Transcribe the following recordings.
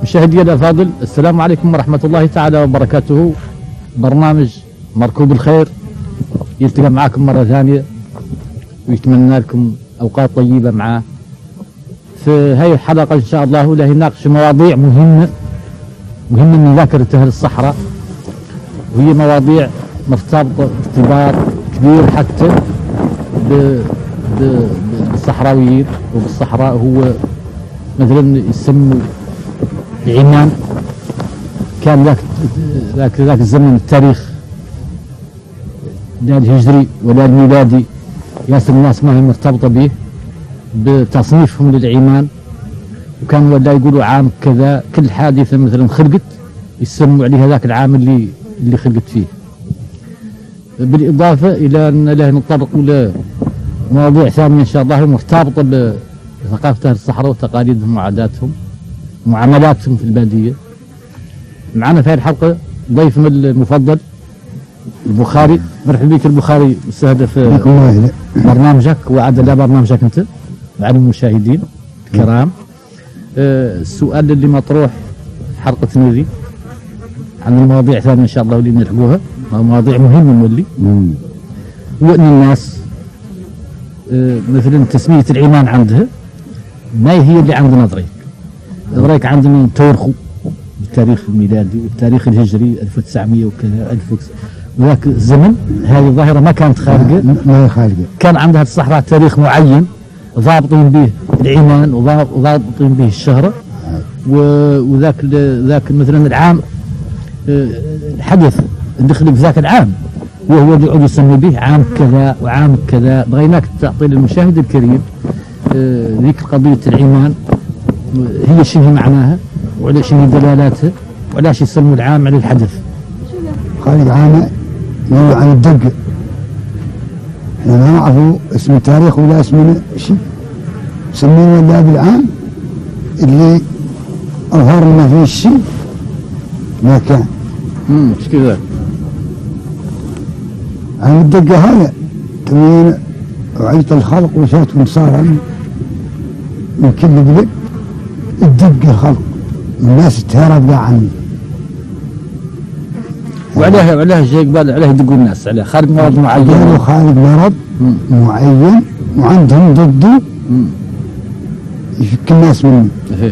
مشاهدي الأفاضل، السلام عليكم ورحمة الله تعالى وبركاته. برنامج مركوب الخير يلتقى معاكم مرة ثانية ويتمنى لكم أوقات طيبة معاه. في هاي الحلقة إن شاء الله له يناقش مواضيع مهمة من ذاكرة أهل الصحراء، وهي مواضيع مرتبطة ارتباط كبير حتى بالصحراويين وبالصحراء. هو مثلا يسموا العمان، كان ذاك الزمن التاريخ لا الهجري ولا الميلادي، ياسر الناس ما هي مرتبطة به بتصنيفهم للعمان، وكانوا ولا يقولوا عام كذا كل حادثة مثلا خلقت يسموا عليها ذاك العام اللي خلقت فيه. بالإضافة إلى أن له نتطرق إلى مواضيع ثانية إن شاء الله مرتبطة بثقافة أهل الصحراء وتقاليدهم وعاداتهم ومعاملاتهم في البادية. معنا في هذه الحلقة ضيفنا المفضل البخاري. مرحبا بك البخاري، مستهدف برنامجك وعاد لا برنامجك أنت مع المشاهدين الكرام. السؤال اللي مطروح في حلقتنا ذي عن المواضيع ثانية إن شاء الله اللي نلحقوها، مواضيع مهمة مولي، هو أن الناس مثلا تسمية العمان عندها ما هي اللي عندنا نظريك عندنا تورخوا بالتاريخ الميلادي والتاريخ الهجري 1900 وكذا وذاك الزمن. هذه الظاهرة ما كانت خارجة، ما هي خارجة، كان عندها الصحراء تاريخ معين ضابطين به العمان وضابطين به الشهرة، وذاك مثلا العام الحدث اللي خلق في ذاك العام وهو اللي يعود يسمي به عام كذا وعام كذا. بغيناك تعطي للمشاهد الكريم ذيك قضية العمان هي شنو معناها وعلى شنو دلالاتها وعلاش يسموا العام على الحدث. خارج عام يقولوا عن الدقة، احنا ما نعرفوا اسم التاريخ ولا اسم شيء، سمينا ولا بالعام اللي أظهر ما فيه شيء ما كان. ايش كذا؟ عن الدقة هذا تمين وعيت الخلق وشاتهم صار من كل قبل الدقة الخلق الناس تهرب عني. وعليه جاي قبال عليه يدقوا الناس عليه خارج مرض معين، خارج مرض معين وعندهم ضده يفك الناس منه.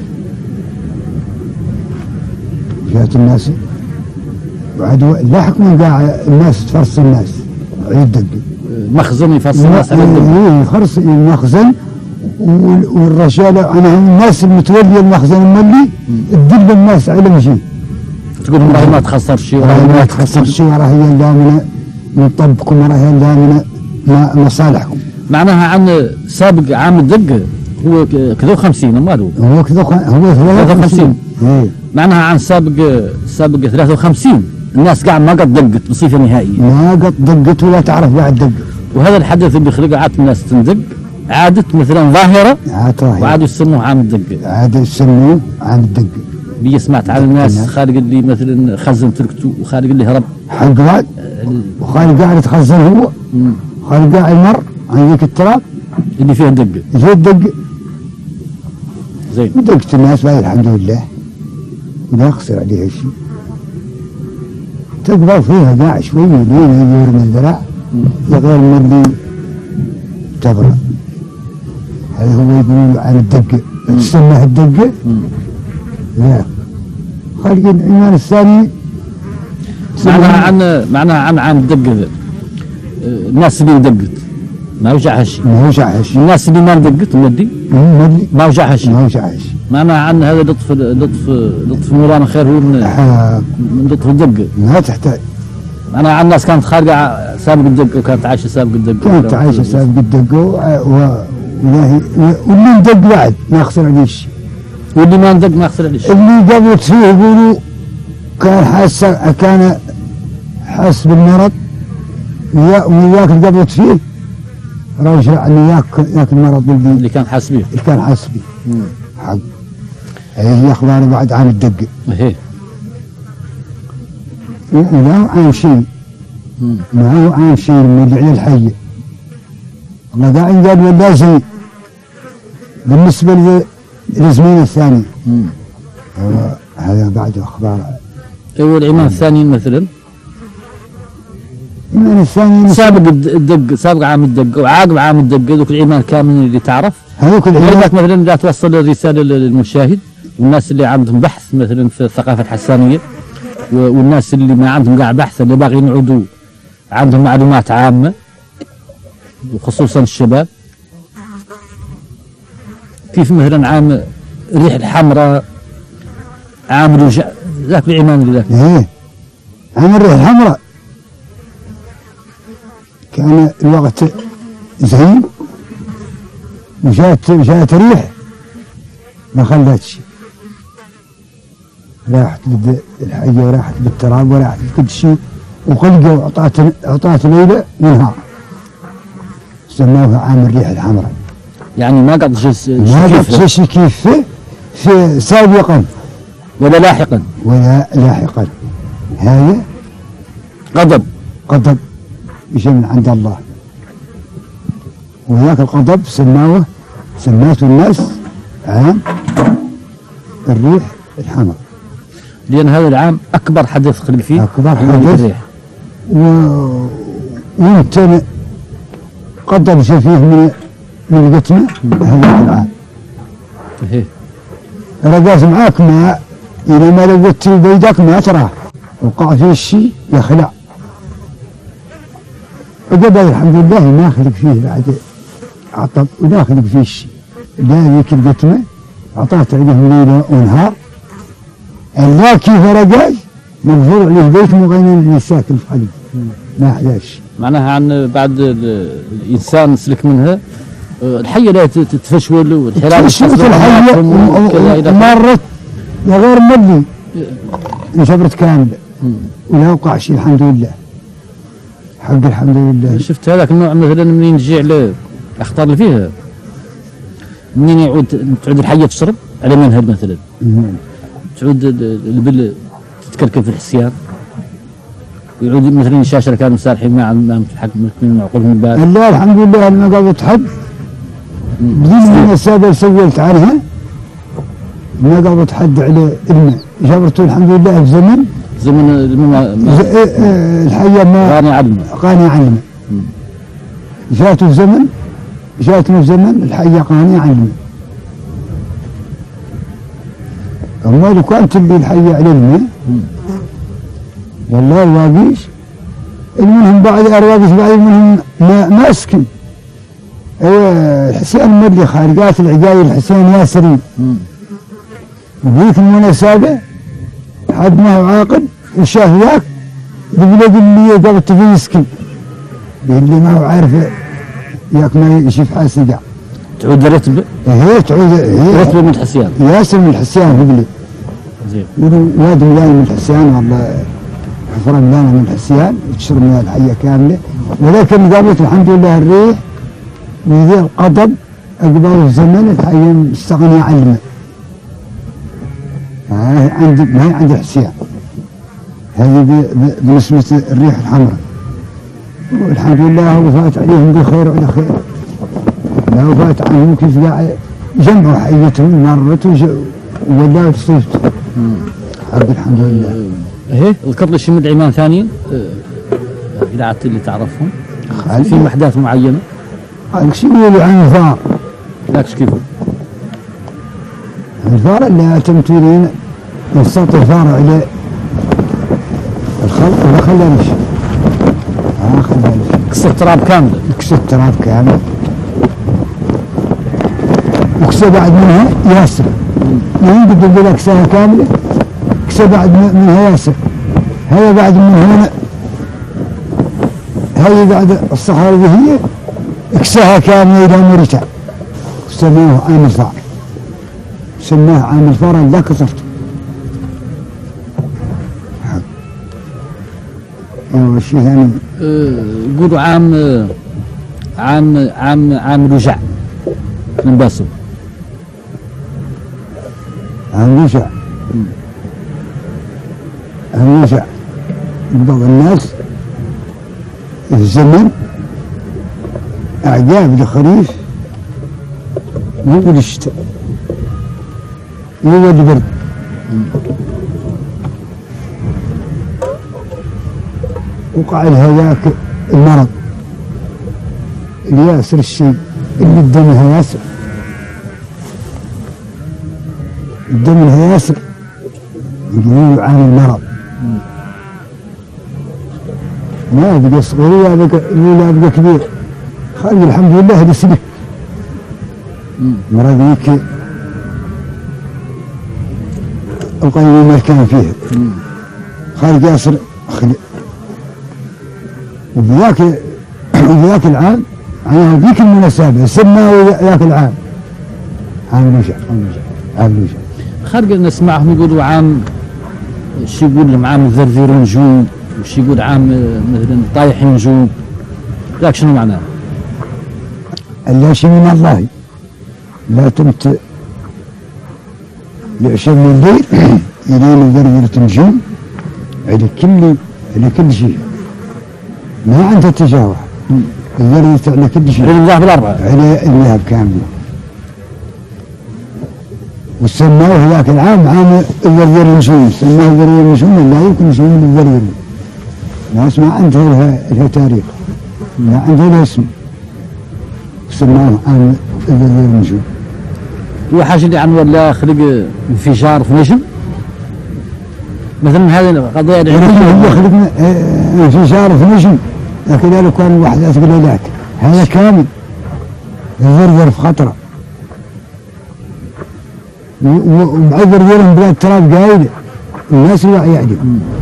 جات الناس وعدوا لاحق من قاع الناس تفرس الناس يدق مخزن يفرس الناس على الدق، يخرص المخزن والرشالة. أنا الناس المتولية المخزن الملي تدق الناس على مشي تقول ما تخسر شيء ما تخسر شيء، وراهي اللامنة نطبقكم، وراهي اللامنة مصالحكم. معناها عن سابق عام الدق هو كذا 50 ماله هو كذا هو 53. معناها عن سابق 53 الناس قاعد ما قد دقت بصفة نهائية، ما قد دقت ولا تعرف بعد دق. وهذا الحدث اللي خلقه عادت الناس تندق، عادت مثلا ظاهرة وعادوا يسموه عام الدق، عادوا يسموه عام الدق. بي سمعت على الناس خالق اللي مثلا خزن تركته وخالق اللي هرب حق بعد وخالق قاعد يتخزن هو خالق قاعد يمر عن ذيك التراب اللي فيه الدق فيه الدق زين. دقت الناس بعد الحمد لله ولا يخسر عليها شيء، تقبل فيها قاع شوي لين يجور من الذراع غير من اللي تبرى. هذا هو يقول عن الدقة، تسمى الدقة لا خالق العمان الثاني. معناها عن عام الدقة ذا الناس اللي دقت ما وجعها شيء، الناس اللي ما دقت مدي ما وجعها شيء، معناها عن هذا لطف مولانا خير هو من لطف الدقة ما تحتاج. معناها عن الناس كانت خارجة سابق الدقة وكانت عايشة سابق الدقة، كانت عايشة سابق الدقة واللي ندق بعد ما يخسر عليه شيء، واللي ما ندق ما يخسر عليه شيء. اللي قبلت فيه يقولوا كان حاس بالمرض وياك اللي قبلت فيه رجع أن ياك المرض اللي كان حاس به حق. هي أخبار بعد عن الدقة ولا عن شيء، ما هو عن شيء من على الحية. الله قاعد قال ولا زي بالنسبة للزمين الثاني هذا بعد أخبار. والإمام الثاني مثلا الإمام الثاني سابق الدق، سابق عام الدق وعاقب عام الدق، ذوك الإيمان كامل اللي تعرف. هذوك هذاك مثلا لا توصل الرسالة للمشاهد والناس اللي عندهم بحث مثلا في الثقافة الحسانية، والناس اللي ما عندهم قاع بحث، اللي باغيين يعودوا عندهم معلومات عامة وخصوصا الشباب. كيف مثلا عام الريح الحمراء، عام الوجع، ذاك الإيمان اللي ذاك. إيه عام الريح الحمراء كان الوقت زين، وجات ريح ما خلتش، راحت الحية وراحت بالتراب وراحت بكل شيء، وخلقوا وعطات ليلة ونهار، سموها عام الريح الحمراء. يعني ما قد ما قد شيء كيف في سابقا ولا لاحقا. هذا غضب يجي من عند الله، وذاك الغضب سماته الناس عام الريح الحمراء، لأن هذا العام أكبر حدث خلق فيه، أكبر حدث. ويمكن غضب شيء فيه من قتنا هذا العام. رقاص معاك ما إذا ما لقيت بيدك ما تراه، وقع فيه الشيء يخلع. وقبل الحمد لله ما خلق فيه بعد عطب، ولا خلق فيه الشيء، لا ذيك القتمة عطات عليهم ليلة ونهار، لا كيف رقاص مغفور عليه بيت مغنين اللي ساكن في حلب ما حداش. معناها عن بعد الإنسان سلك منها الحية لا تتفشول، والحرام الحية مرت غير مدلي انشبرت كاملة، ولا وقع شيء الحمد لله، حق الحمد لله. شفت هذاك النوع مثلا منين يجي على الأخطار اللي فيها، منين تعود الحية تشرب على منهل مثلا، تعود البل تتكركب في الحسيان، ويعود مثلا الشاشة كانوا مسارحين ما متحكمين عقولهم البال. الله الحمد لله أنا قابلت حد بدين من السابق اللي سويت عنها، ما قابلت حد على الماء، جابرته الحمد لله في زمن الحية ما قاني عن الماء، جاتوا في زمن الحية قاني عن الماء. أما لو كانت اللي الحية على الماء والله الواقيش منهم بعد أرواقش بعد منهم ما أسكن. الحسين مدلي خارقات العقايل الحسين ياسرين، وذيك المناسبة حد ما هو عاقل وشاف ذاك بقول اللي قبل تبي يسكن، اللي ما هو عارف ياك ما يشوف حاسقة تعود رتبة. تعود رتبة من الحسيان، ياسر من الحسيان بقولي زين، واد ملان من الحسيان، والله حفرة ملانة من الحسيان وتشرب من الحية كاملة. ولكن قابلت الحمد لله الريح وذي القضب أقبل الزمن الحية مستغنية عن الماء. ما هي عند الحسيان، هذه بنسبة الريح الحمراء، والحمد لله وفات عليهم بخير وعلى خير، لا وفات عنهم كيف قاعد جمعوا حيتهم مرت ولا تصيفت الحمد لله. ذكر شي من الإمام ثاني إذا اللي تعرفهم في أحداث معينة. شو يقولوا عن الفار؟ ذاك كيف؟ الفار اللي تمثيلين يسطط الفار على الخلق ولا خلانيش. كسر تراب كامل. كسر تراب كامل. وكسر بعد منها ياسر. ما يقدر يقول لك سنة كاملة. كسر بعد منها ياسر. هذا بعد من هنا. هذه بعد الصحراء اللي هي اكساها كاملة إلى مرتع. سموه عام الفار. سماه عام الفار لا كسرته. والشيء ثاني يقولوا عام رجع من باسل. عام رجع. عام رجع. بعض الناس في الزمن أعجاب الخريف يقول الشتاء يقول البرد وقع لها ذاك المرض الياسر الشيء اللي قدامها ياسر، قدامها ياسر يقولوا يعاني المرض، ما بقى صغير ولا بقى كبير، خالد الحمد لله هذه سنة مرض ذيك القيم ما كان فيها خالد ياسر خلق. وبذاك العام على ذيك المناسبة سماه ذاك العام عام الوجع. خارج نسمعهم يقولوا عام شي يقول لهم عام ذرذير نجوم، وشي يقول عام مثلا طايح نجوم، ذاك شنو معناه؟ الا شي من الله لا تمت لعشر من الليل الين ذرذرة نجوم على كل شيء ما عنده تجاوز، الذرذرة على كل شيء، على الذهب الأربعة، على الذهب كامل. وسموه ذاك العام عام الذرذر النجوم، سموه ذرذر النجوم لا يمكن نجوم الذرذر، ناس ما عندها لها تاريخ، ما عندها لها اسم، سموه عام الذرذر النجوم. هو حاجة اللي عن ولا خلق انفجار في نجم مثلا، هذه القضية هي خلقنا انفجار في نجم، لكن كان واحد تقول لك هذا كامل الذرذر في خطره، ومعذر ديالهم بلاد التراب قايله، الناس اللي يعدل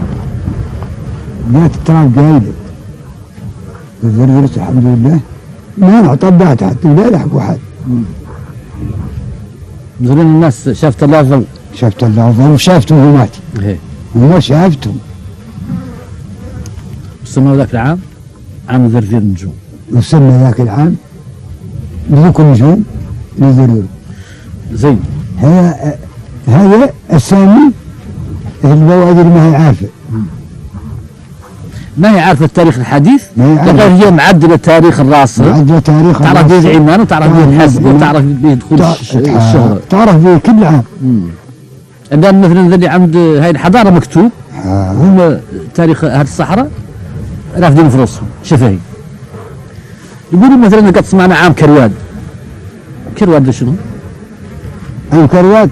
بلاد التراب قايله، الذرذرة الحمد لله ما نعطبها حتى ولا يلحقوا حد. مثلا الناس شافت الله ظل، شافت الله ظل وشافته وهو مات، هو شافته. سموا ذاك العام عام ذرذير النجوم، وسمى ذاك العام ذوك النجوم للذرذرة. زين هذا السامي البوادر ما هي عارفه، ما هي عارفه التاريخ الحديث، لكن هي معدله تاريخ الراس، معدله تاريخ تعرف به العمانه وتعرف به الحسب وتعرف به دخول الشهره، تعرف به كل عام. الان مثلا اللي عند هاي الحضاره مكتوب هم تاريخ هذه الصحراء رافدين في راسهم شفهي. يقولوا مثلا قد سمعنا عام كرواد، كرواد شنو؟ عام كرواد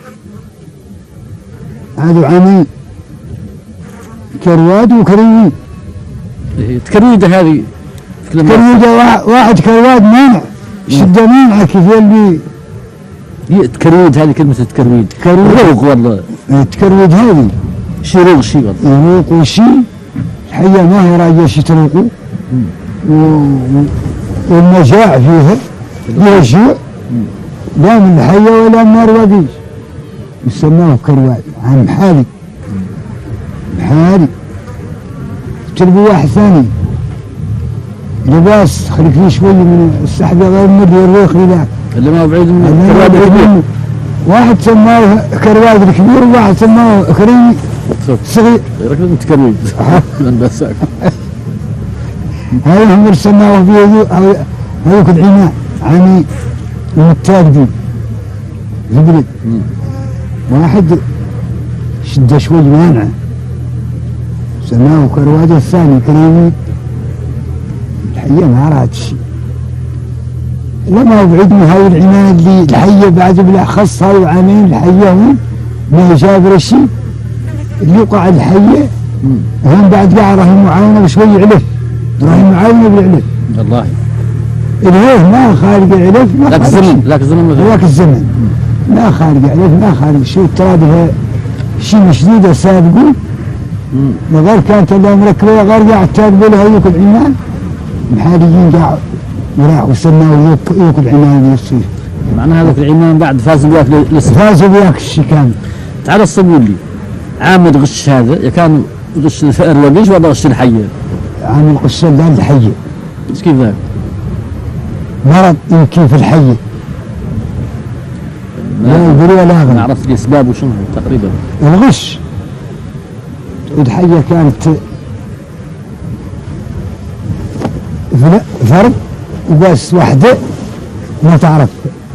هذا عامين، كرواد وكرويد. تكرويد هذه كرويد واحد كرواد مانع شده مانع كيف اللي تكرويد، هذه كلمة تكرويد روغ والله، تكرويد هذه شي روغ شي والله يروق وشي الحية ما هي راجع شي تروقوا والنجاع فيها الجوع لا من الحية ولا من الرواقيش، يسموه كرواد عن محالي تربوا واحد ثاني لباس خليك فيه شوي من السحبة غير مدي الريخ لذاك اللي ما بعيد من الكرواد الكبير، واحد سماه كرواد الكبير وواحد سماه كريمي صغير ركبت تكرويد بس هاي هم اللي سماه فيه هذوك العناء عمي ومتاقدين زبرد واحد شده شوي مانعه سماه كرواد، الثاني كريمي الحية ما رأت شيء، لما بعيد من هاي العناية اللي الحية بعد بالأخص هاي عامين الحية هم ما جابر الشيء اللي وقع الحية هم بعد قاع راهي معاونة بشوي علف، راهي معاونة بالعلف والله الهيه ما خارج العلف ما ذاك الزمن ما خارج علف ما خارج شيء التراب شيء مشدودة سابقوا وغير كانت اللي مركبة غير قاعد تابقوا لها يوك العمان محاليين قاعد وراحوا سماوا يوك العمان يصير معنى هذاك العمان بعد فازوا بياك فازوا بياك الشيء كامل. تعال صبوا لي عامل غش هذا كان غش الرواقيش ولا غش الحية؟ عامل غش الحية. كيف ذاك؟ مرض يمكن في الحية لا يقولوا ولا ما عرفت لي اسبابه شنو تقريبا. الغش الحية كانت فرد وبس وحده ما تعرف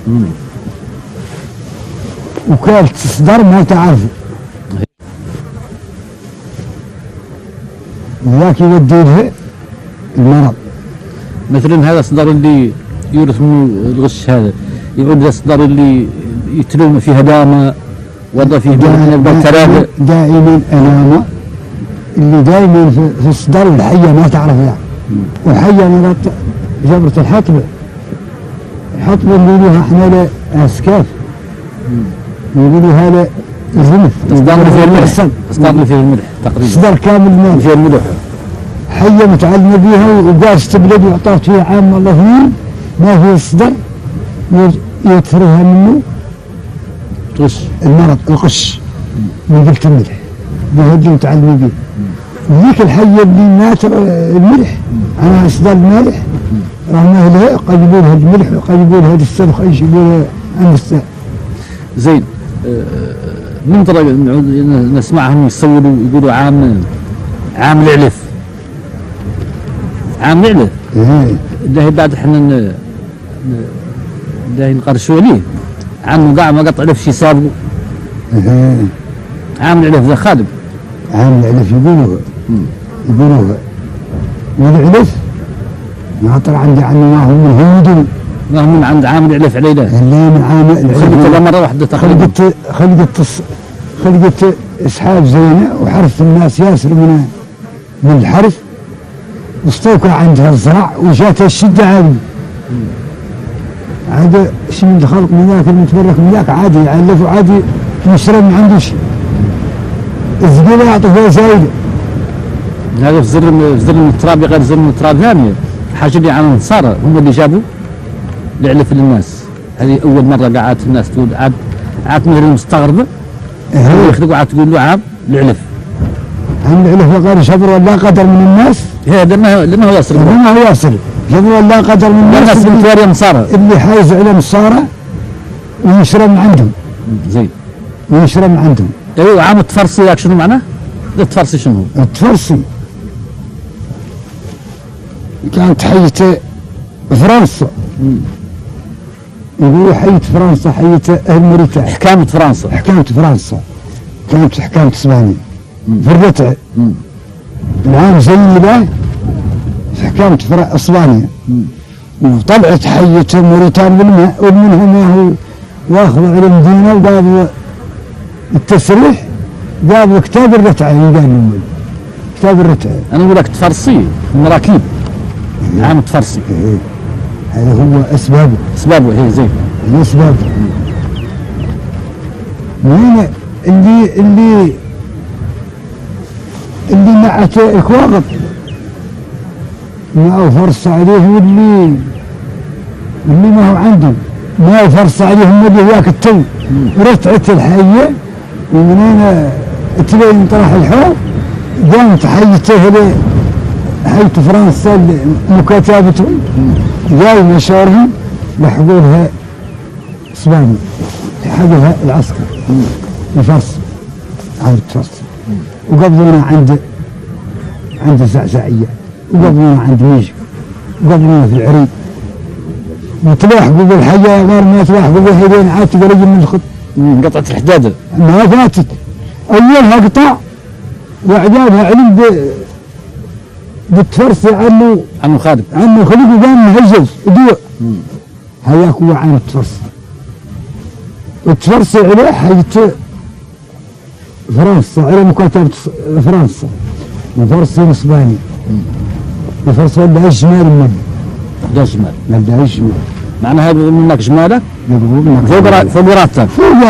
وكانت تصدر ما تعرف وذاك يودي لها المرض. مثلا هذا الصدر اللي يورث منه الغش هذا يعود للصدر اللي يتلوم فيه دامة وضع فيه الترابع. دائما أنامة اللي دائما في الصدر والحية ما تعرفها. والحية مرات جبرة الحطبة اللي يقولوها احنا له اسكاف يقولوها له الرمف. تصدر فيه الملح تقريبا. صدر كامل ما فيه الملح. حية متعلمة بيها وقاس تبلد وعطات فيها عام الله اثنين ما في الصدر يدفرها منه غش المرض الغش من قلة الملح بهدي متعلمة بيه. ذيك الحية اللي ما الملح أنا أصدر المالح رغم لها قد يقول هذا الملح وقد يقول هذا السلخ ايش يقول النساء. زين من طرق نسمعهم يصوروا يقولوا عام العلف. عام العلف ده بعد احنا ده نقرشوا عليه عنه قاع ما قطع علف شي سابقه. عام العلف ذا خالد. عام العلف يقولوها والعلف ما طلع عندي عنه ما هو من هندو ما هو من عند عامل العلف علينا اللي من عامل العلف خلقت مرة واحدة تقريبا. خلقت اسحاب زينة وحرف الناس ياسر من الحرف واستوكى عندها الزرع وجاتها الشدة عادي. عاد شيء من الخلق من ذاك المتبرك من ذاك عادي يعلف وعادي يشرب ما عنده شيء. الزبيبة يعطوا فيها زايدة. هذا في زر التراب غير زر التراب ثانية. حاجة اللي عن النصارى هم اللي جابوا العلف للناس. هذه أول مرة قعدت الناس تقول عاد من المستغربة يخلقوا عاد تقول له عام العلف. عام العلف غير شبر ولا قدر من الناس. هذا لما هو يصل. لما هو يصل شبر ولا قدر من الناس. اللي حايز على النصارى ويشرب من عندهم. زين. ويشرب من عندهم. ايوه عام التفرسي ذاك شنو معناه؟ التفرسي شنو هو؟ التفرسي كانت حية فرنسا. يقولوا حية فرنسا حية أهل موريتانيا. حكامة فرنسا. كانت حكامة اسبانيا في الرتع. العام زي له في حكامة اسبانيا وطلعت حية موريتانيا ومنها ما هو واخذ على المدينة وقابل التسريح قابل كتاب الرتع يقال كتاب الرتع. أنا أقول لك تفرسي المراكيب. عام تفرسي. هذا هو أسبابه هي زين. هي أسبابه. وين اللي نعت الكواغب ما فرص عليه واللي ما هو عنده ما فرص عليهم اللي ذاك التو رتعت الحية ومنين تبين طرح الحوض قامت حيته حية فرنسا مكاتبتهم جاي مشارهم لحقولها اسبانيا لحقولها العسكر الفرس عند الفرس وقبضونا عند الزعزعية وقبضونا عند ميجو وقبضونا في العريب وتلاحقوا بالحياة غير ما تلاحقوا بالحيدين عاد قريب من الخط. قطعت الحدادة ما فاتت أولها قطع وعقابها علم بالتفرسي عنه خالد وقام مهجز ودوع. هذاك هو عن التفرسي. التفرسي عليه حية فرنسا على مكاتبة فرنسا الفرسي اسباني. الفرسي ولا الشمال من ده شمال نبدا الشمال معنى هذا منك شمالك فوق راتب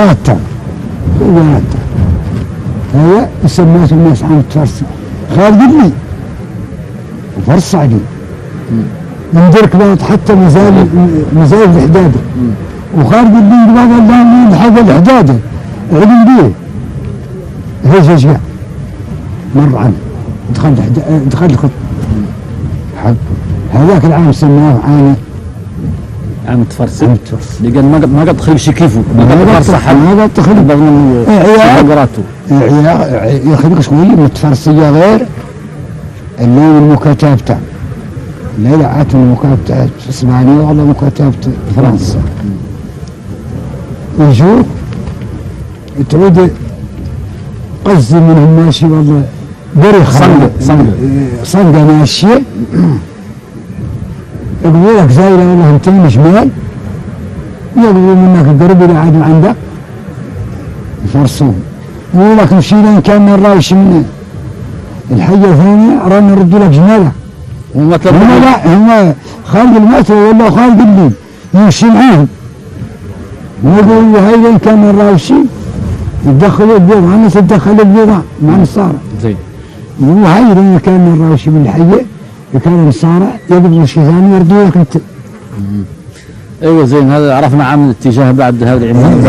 هذا سميته الناس عن التفرسي. خالد لي وفرس عليه ندرك بقى حتى مزايا الحداده وخالد لي بعض اللي حاجه الحداده علم بيه هي جاء مر عنه دخل الخط حق هذاك العام سماه عام التفرسي اللي قال ما قد تخلي شي كيفه ما قد صح ما قد تخلي قراته يخليك شويه متفرسيه غير اللون المكاتبته لا عاد المكاتبه في اسبانيا ولا مكاتبه فرنسا. يجوك تعود قصدي منهم ماشي والله قري صنقة ماشية يقولوا لك زايلة والله 200 شمال، يقولوا منك القرب اللي عاد عندك يفرصون، يقولوا لك نمشي لين كان من رايش من الحية الثانية رانا نردوا لك جمالك. هم لا هم خالق المترو ولا خالق الليل يمشي معاهم، يقولوا هاي لين كان من رايشي يدخلوا البيضة، الناس تدخل البيضة مع النصارى. زين. يقولوا هاي لين كان من رايشي من الحية كان النصارى يقبلوا شيء ثاني يردوا لك انت. ايوه زين، هذا عرفنا عن الاتجاه بعد هذا العنوان.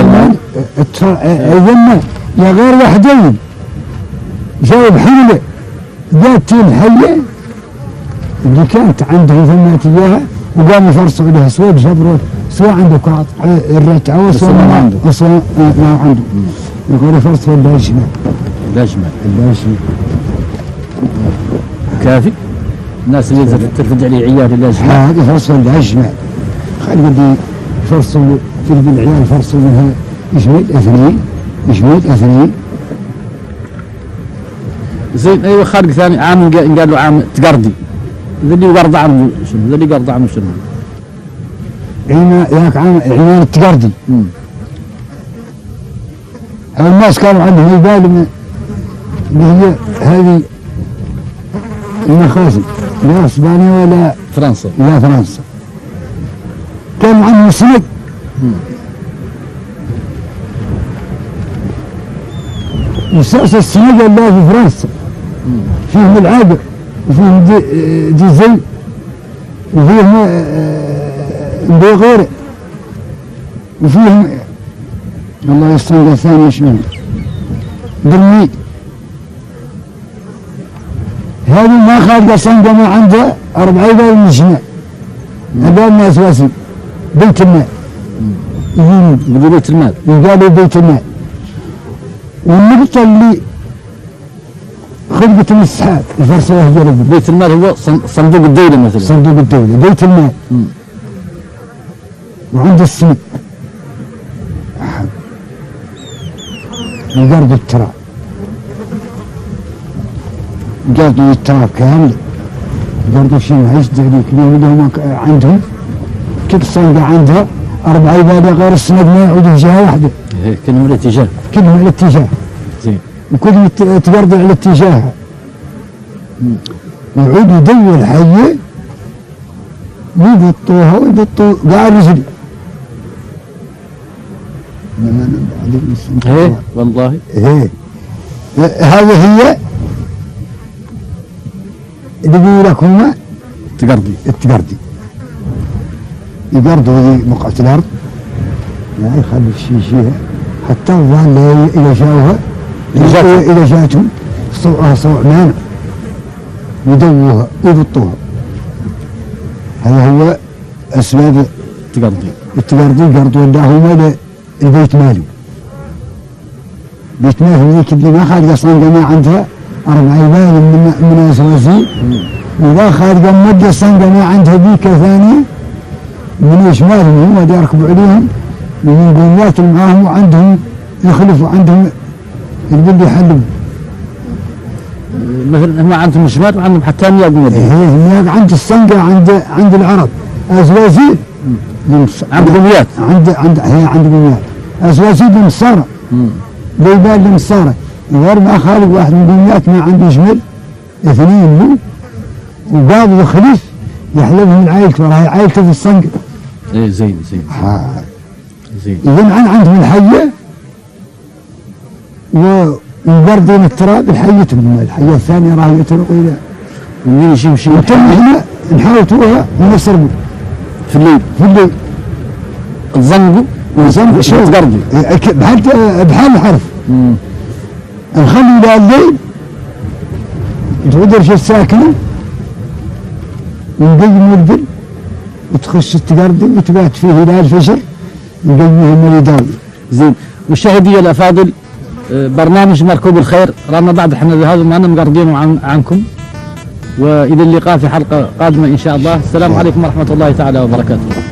ايضا يا غير وحدين جايب حمله ذاتين الحيه اللي كانت عنده ثم اتجاهها وقاموا يفرصوا لها سواء بجبروا سواء عنده قاط الرتعه وسواء ما عنده ما عنده يقول يفرصوا الباقي شمال. الباقي شمال كافي الناس اللي ترفد عليه عيال الباقي شمال هذا يفرصوا الباقي شمال. خلي بدي يفرصوا في العيال يفرصوا منها يشمل اثنين. زين. ايوه خارج ثاني عام قال له عام تقردي، ذا اللي يقرض عنه شنو؟ ذا اللي يقرض عنه شنو؟ ياك عمان التقردي. الناس كانوا عندهم يبال اللي هي هذه المخازن لا اسبانيا ولا فرنسا. لا فرنسا. كان عندهم سند مسلسل السند اللي في فرنسا فيهم العابر وفيهم ديزل وفيهم بوغير وفيهم الله يستنقى الثاني شنو برميد. هذه ما خالقة صنقة ما عندها 4 باب من الشمال هذا الناس واسم بيت المال يقولوا بيت المال يقالوا بيت المال. والنقطة اللي خلقت من السحاب الفرصة جرب بيت المال هو صندوق الدولة مثلا. صندوق الدولة بيت المال وعند السند يقرضوا التراب يقرضوا التراب كامل يقرضوا شيء ما يصدق ذيك اليوم عندهم كل صنقة عندها 4 عبادة غير السند ما يعودوا جهة واحدة. كلهم الاتجاه. كلهم الاتجاه. زين. وكلهم تقرضوا على اتجاهها. يعود يدور الحية ويبطوها ويبطوا قاع رجل. ايه والله. ايه هذه هي اللي بيقول لك هم التقردي يقرضوا هذه بقعة الأرض لا يخلوا شيء حتى الظن إذا شاوها إذا جاتهم صوع مانع يدووها ويبطوها. هذا هو أسباب التقردي يقرضوا لهم البيت مالي. بيت مالي ذيك اللي ما خالق أصلا جماعة عندها 4 عباد من أسواسين وذا خالق مدة أصلا جماعة عندها بيكة ثانية من شمالهم هم يركبوا عليهم من قومات معاهم وعندهم يخلفوا عندهم اللي يحلوا. مثلا هم عندهم شمال وعندهم حتى مياه مياه عند الصنقة عند العرب أزوازيل عند قوميات هي عند قوميات أزوازيل للنصارى بيبال للنصارى غير ما خالق واحد من قوميات ما عنده شمال 2 له وقابض وخليف يحلبهم من عائلته وراها عائلته في الصنقة. ايه زين. إذن عندهم الحية ويبردون التراب الحيتهم الحية الثانية راح يترقوا إلى ومين يمشي احنا نحاوتوها ونسربوا في الليل تزنقوا شو تقردوا بحال الحرف نخلي إلى الليل تودرش الساكنة ونقيم البل وتخش تقردي وتبات فيه إلى الفجر نقيمهم الإداري. زين. والشاهدية الأفاضل برنامج مركوب الخير رانا بعد احنا هذا معنا مقرضين عنكم وإلى اللقاء في حلقة قادمة إن شاء الله. السلام عليكم ورحمة الله تعالى وبركاته.